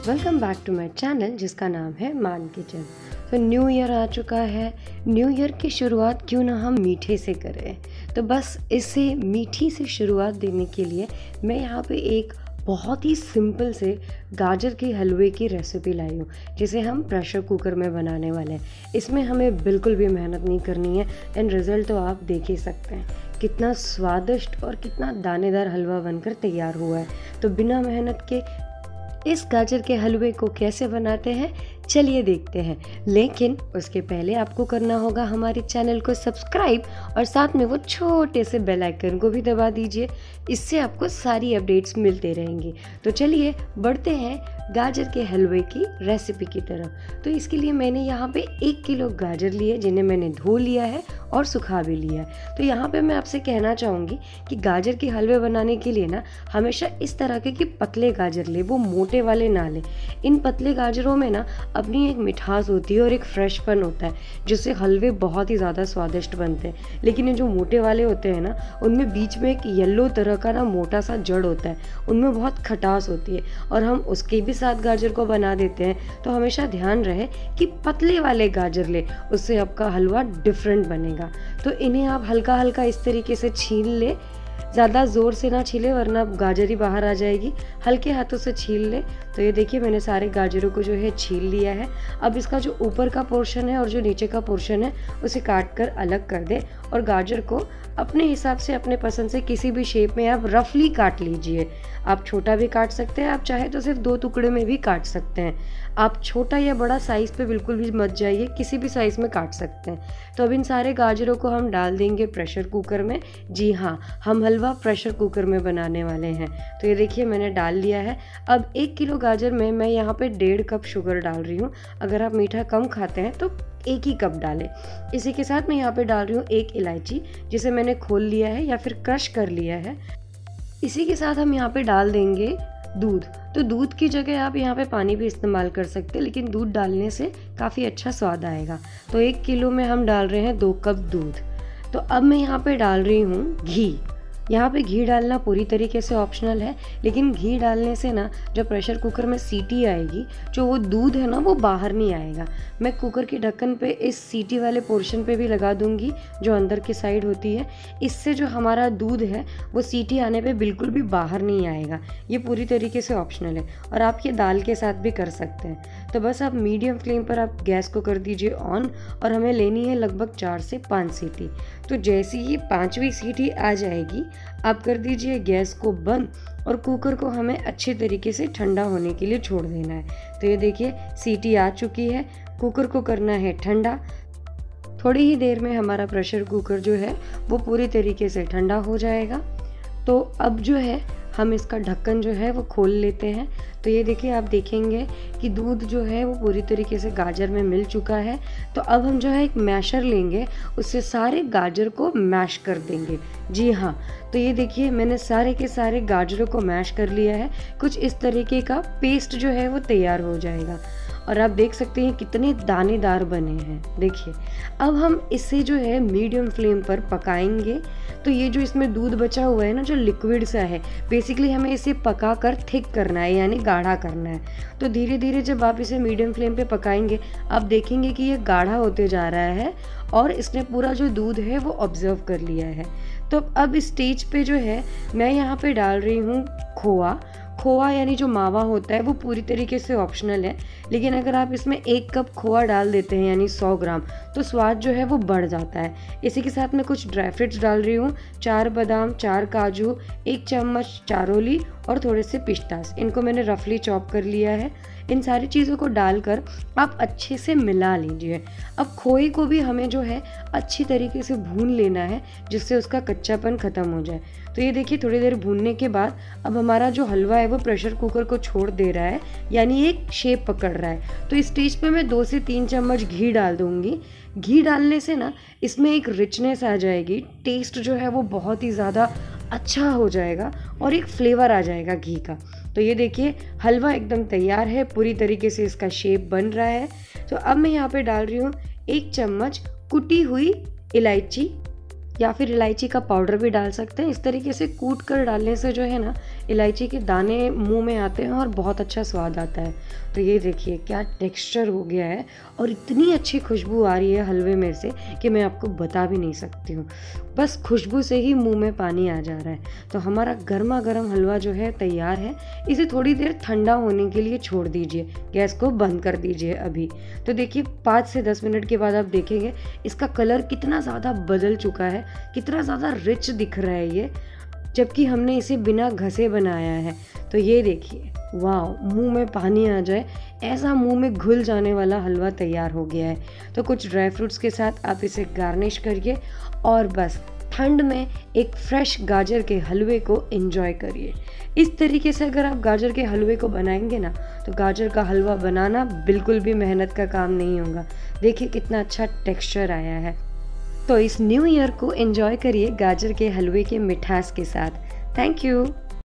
Welcome back to my channel जिसका नाम है maankitchen। तो न्यू ईयर आ चुका है। न्यू ईयर की शुरुआत क्यों ना हम मीठे से करें। तो बस इसे मीठी से शुरुआत देने के लिए मैं यहाँ पे एक बहुत ही सिंपल से गाजर के हलवे की रेसिपी लाई हूँ, जिसे हम प्रेशर कुकर में बनाने वाले हैं। इसमें हमें बिल्कुल भी मेहनत नहीं करनी है एंड रिज़ल्ट तो आप देख ही सकते हैं कितना स्वादिष्ट और कितना दानेदार हलवा बनकर तैयार हुआ है। तो बिना मेहनत के इस गाजर के हलवे को कैसे बनाते हैं चलिए देखते हैं। लेकिन उसके पहले आपको करना होगा हमारे चैनल को सब्सक्राइब और साथ में वो छोटे से बेल आइकन को भी दबा दीजिए। इससे आपको सारी अपडेट्स मिलते रहेंगी। तो चलिए बढ़ते हैं गाजर के हलवे की रेसिपी की तरफ। तो इसके लिए मैंने यहाँ पे 1 किलो गाजर लिए, जिन्हें मैंने धो लिया है और सुखा भी लिया है। तो यहाँ पे मैं आपसे कहना चाहूँगी कि गाजर के हलवे बनाने के लिए ना हमेशा इस तरह के पतले गाजर ले, वो मोटे वाले ना ले। इन पतले गाजरों में ना अपनी एक मिठास होती है और एक फ्रेशपन होता है, जिससे हलवे बहुत ही ज़्यादा स्वादिष्ट बनते हैं। लेकिन ये जो मोटे वाले होते हैं ना, उनमें बीच में एक येलो तरह का ना मोटा सा जड़ होता है, उनमें बहुत खटास होती है और हम उसके भी साथ गाजर को बना देते हैं। तो हमेशा ध्यान रहे कि पतले वाले गाजर ले, उससे आपका हलवा डिफरेंट बनेगा। तो इन्हें आप हल्का हल्का इस तरीके से छील ले, ज़्यादा ज़ोर से ना छीले वरना गाजर ही बाहर आ जाएगी। हल्के हाथों से छील ले। तो ये देखिए मैंने सारे गाजरों को जो है छील लिया है। अब इसका जो ऊपर का पोर्शन है और जो नीचे का पोर्शन है उसे काट कर अलग कर दे और गाजर को अपने हिसाब से, अपने पसंद से किसी भी शेप में आप रफली काट लीजिए। आप छोटा भी काट सकते हैं, आप चाहे तो सिर्फ 2 टुकड़े में भी काट सकते हैं। आप छोटा या बड़ा साइज़ पे बिल्कुल भी मत जाइए, किसी भी साइज़ में काट सकते हैं। तो अब इन सारे गाजरों को हम डाल देंगे प्रेशर कुकर में। जी हाँ, हम हलवा प्रेशर कुकर में बनाने वाले हैं। तो ये देखिए मैंने डाल लिया है। अब 1 किलो गाजर में मैं यहाँ पे 1.5 कप शुगर डाल रही हूँ। अगर आप मीठा कम खाते हैं तो 1 ही कप डालें। इसी के साथ मैं यहाँ पे डाल रही हूँ 1 इलायची, जिसे मैंने खोल लिया है या फिर क्रश कर लिया है। इसी के साथ हम यहाँ पे डाल देंगे दूध। तो दूध की जगह आप यहाँ पे पानी भी इस्तेमाल कर सकते हैं, लेकिन दूध डालने से काफ़ी अच्छा स्वाद आएगा। तो 1 किलो में हम डाल रहे हैं 2 कप दूध। तो अब मैं यहाँ पे डाल रही हूँ घी। यहाँ पे घी डालना पूरी तरीके से ऑप्शनल है, लेकिन घी डालने से ना जब प्रेशर कुकर में सीटी आएगी, जो वो दूध है ना वो बाहर नहीं आएगा। मैं कुकर के ढक्कन पे इस सीटी वाले पोर्शन पे भी लगा दूंगी जो अंदर की साइड होती है। इससे जो हमारा दूध है वो सीटी आने पे बिल्कुल भी बाहर नहीं आएगा। ये पूरी तरीके से ऑप्शनल है और आप ये दाल के साथ भी कर सकते हैं। तो बस आप मीडियम फ्लेम पर आप गैस को कर दीजिए ऑन और हमें लेनी है लगभग 4 से 5 सीटी। तो जैसे ही 5वीं सीटी आ जाएगी आप कर दीजिए गैस को बंद और कुकर को हमें अच्छे तरीके से ठंडा होने के लिए छोड़ देना है। तो ये देखिए सीटी आ चुकी है, कुकर को करना है ठंडा। थोड़ी ही देर में हमारा प्रेशर कुकर जो है वो पूरी तरीके से ठंडा हो जाएगा। तो अब जो है हम इसका ढक्कन जो है वो खोल लेते हैं। तो ये देखिए आप देखेंगे कि दूध जो है वो पूरी तरीके से गाजर में मिल चुका है। तो अब हम जो है एक मैशर लेंगे, उससे सारे गाजर को मैश कर देंगे। जी हाँ, तो ये देखिए मैंने सारे के सारे गाजरों को मैश कर लिया है। कुछ इस तरीके का पेस्ट जो है वो तैयार हो जाएगा और आप देख सकते हैं कितने दानेदार बने हैं। देखिए अब हम इसे जो है मीडियम फ्लेम पर पकाएंगे। तो ये जो इसमें दूध बचा हुआ है ना, जो लिक्विड सा है, बेसिकली हमें इसे पका कर थिक करना है, यानी गाढ़ा करना है। तो धीरे धीरे जब आप इसे मीडियम फ्लेम पे पकाएंगे आप देखेंगे कि ये गाढ़ा होते जा रहा है और इसने पूरा जो दूध है वो ऑब्जर्व कर लिया है। तो अब इस स्टेज पे जो है मैं यहाँ पे डाल रही हूँ खोआ। खोआ यानी जो मावा होता है वो पूरी तरीके से ऑप्शनल है, लेकिन अगर आप इसमें 1 कप खोआ डाल देते हैं यानी 100 ग्राम, तो स्वाद जो है वो बढ़ जाता है। इसी के साथ मैं कुछ ड्राई फ्रूट्स डाल रही हूँ, 4 बादाम, 4 काजू, 1 चम्मच चारोली और थोड़े से पिस्तास। इनको मैंने रफली चॉप कर लिया है। इन सारी चीज़ों को डालकर आप अच्छे से मिला लीजिए। अब खोए को भी हमें जो है अच्छी तरीके से भून लेना है, जिससे उसका कच्चापन ख़त्म हो जाए। तो ये देखिए थोड़ी देर भूनने के बाद अब हमारा जो हलवा है वो प्रेशर कुकर को छोड़ दे रहा है, यानी एक शेप पकड़ रहा है। तो इस स्टेज पे मैं 2 से 3 चम्मच घी डाल दूँगी। घी डालने से ना इसमें एक रिचनेस आ जाएगी, टेस्ट जो है वो बहुत ही ज़्यादा अच्छा हो जाएगा और एक फ्लेवर आ जाएगा घी का। तो ये देखिए हलवा एकदम तैयार है, पूरी तरीके से इसका शेप बन रहा है। तो अब मैं यहाँ पे डाल रही हूँ 1 चम्मच कुटी हुई इलायची, या फिर इलायची का पाउडर भी डाल सकते हैं। इस तरीके से कूट कर डालने से जो है ना इलायची के दाने मुंह में आते हैं और बहुत अच्छा स्वाद आता है। तो ये देखिए क्या टेक्सचर हो गया है और इतनी अच्छी खुशबू आ रही है हलवे में से कि मैं आपको बता भी नहीं सकती हूँ। बस खुशबू से ही मुंह में पानी आ जा रहा है। तो हमारा गर्मा गर्म हलवा जो है तैयार है। इसे थोड़ी देर ठंडा होने के लिए छोड़ दीजिए, गैस को बंद कर दीजिए अभी। तो देखिए 5 से 10 मिनट के बाद आप देखेंगे इसका कलर कितना ज़्यादा बदल चुका है, कितना ज़्यादा रिच दिख रहा है ये, जबकि हमने इसे बिना घसे बनाया है। तो ये देखिए, वाह, मुंह में पानी आ जाए ऐसा मुंह में घुल जाने वाला हलवा तैयार हो गया है। तो कुछ ड्राई फ्रूट्स के साथ आप इसे गार्निश करिए और बस ठंड में एक फ्रेश गाजर के हलवे को एंजॉय करिए। इस तरीके से अगर आप गाजर के हलवे को बनाएंगे ना, तो गाजर का हलवा बनाना बिल्कुल भी मेहनत का काम नहीं होगा। देखिए कितना अच्छा टेक्सचर आया है। तो इस न्यू ईयर को एंजॉय करिए गाजर के हलवे के मिठास के साथ। Thank you.